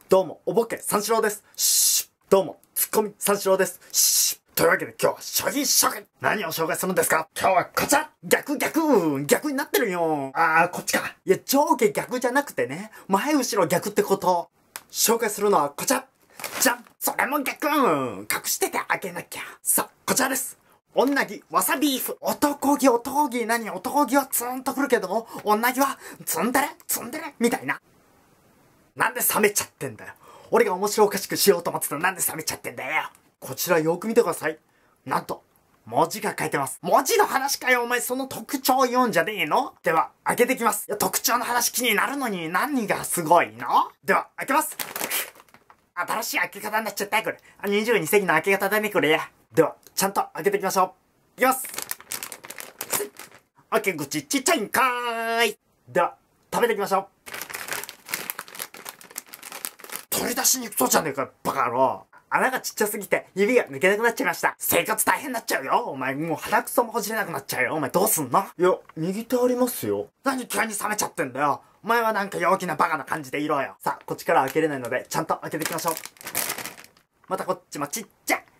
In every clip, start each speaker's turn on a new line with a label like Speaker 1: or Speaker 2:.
Speaker 1: どうも、おぼけ三四郎です。どうも、ツッコミ三四郎です。というわけで今日は商品紹介。何を紹介するんですか？今日はこちら。逆になってるよ。こっちか。いや、上下逆じゃなくてね、前後ろ逆ってこと。紹介するのはこちら。じゃん、それも逆。隠しててあげなきゃ。さあ、こちらです。女木わさビーフ。男気何？男気はツーンとくるけども、女木はツンデレみたいな。なんで冷めちゃってんだよ。俺が面白おかしくしようと思ってたらなんで冷めちゃってんだよ。こちらよく見てください。なんと、文字が書いてます。文字の話かよ、お前その特徴を言うんじゃねえの？では、開けてきます。いや、特徴の話気になるのに何がすごいの？では、開けます。新しい開け方になっちゃったよ、これ。22世紀の開け方だね、これ。では、ちゃんと開けていきましょう。いきます。開け口ちっちゃいんかーい。では、食べていきましょう。取り出しにくそうじゃねえか、バカ野郎。穴がちっちゃすぎて指が抜けなくなっちゃいました。生活大変になっちゃうよ。お前もう鼻くそもほじれなくなっちゃうよ。お前どうすんの？いや、右手ありますよ。何急に冷めちゃってんだよ。お前はなんか陽気なバカな感じでいろよ。さあ、こっちから開けれないので、ちゃんと開けていきましょう。またこっちもちっちゃ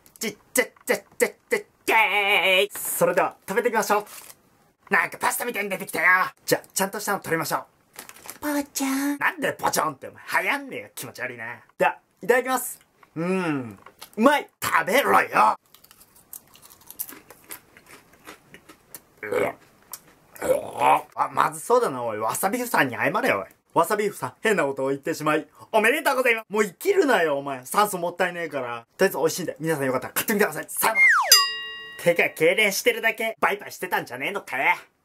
Speaker 1: い。それでは、食べていきましょう。なんかパスタみたいに出てきたよ。じゃあ、ちゃんとしたの取りましょう。ポチャン。なんでポチョンってお前、流行んねえよ。気持ち悪いな。では、いただきます。うまい。食べろよ。まずそうだな、おい。わさビーフさんに謝れよ、おい。わさビーフさん、変なことを言ってしまい、おめでとうございます。もう生きるなよ、お前。酸素もったいねえから。とりあえず美味しいんで、皆さんよかったら買ってみてください。さよなら。てか、痙攣してるだけ、バイバイしてたんじゃねえのかよ。